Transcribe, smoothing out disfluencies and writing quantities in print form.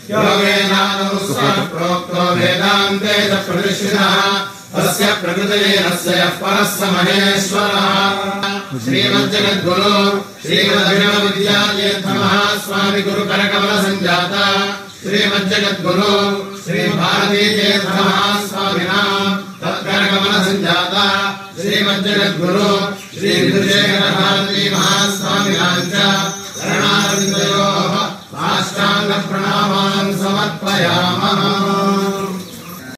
प्रोक्तो वेदान्ते च प्रतिष्ठितः तस्य प्रकृतये नस्य यः परः स महेश्वरः। श्रीमज्जगद्गुरो श्रीमदभिनवविद्यातीर्थमहास्वामि गुरुकरकमलसञ्जाता श्रीमज्जगद्गुरो श्रीभारतीतीर्थमहास्वामिनां तत्करकमलसञ्जाता श्रीमज्जगद्गुरो श्रीविधुशेखरभारतीमहास्वामिनां च चरणारविन्दयोः साष्टाङ्गप्रणामान् समर्पयामः।